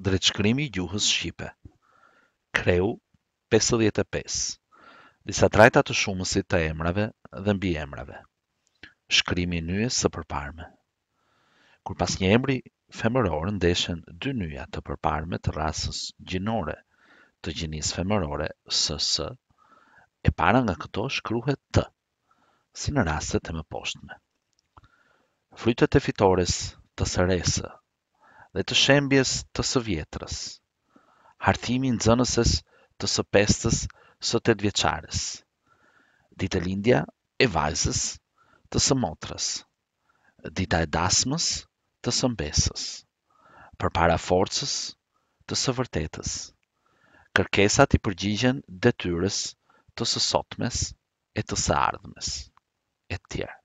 Drejtshkrimi I gjuhës shqipe. Kreu 55. Disa trajta të shumësit të emrave dhe mbiemrave. Shkrimi I nyjes së përparme. Kur pas një emri femëror ndeshen dy nyja të përparme të rasës gjinore të gjinisë femërore SS, e para nga këto shkruhet T, si në rastet e mëposhtme. Frytet e fitores të së resë dhe të shembjes të së vjetrës. Hartimi I nxënëses të së pestës së 8-vjeçares. Ditëlindja e vajzës të së motrës. Dita e dasmës të së mbesës. Përpara forcës të së vërtetës. Kërkesat I përgjigjen detyrës të së sotmes e të së ardhmes, e tjerë.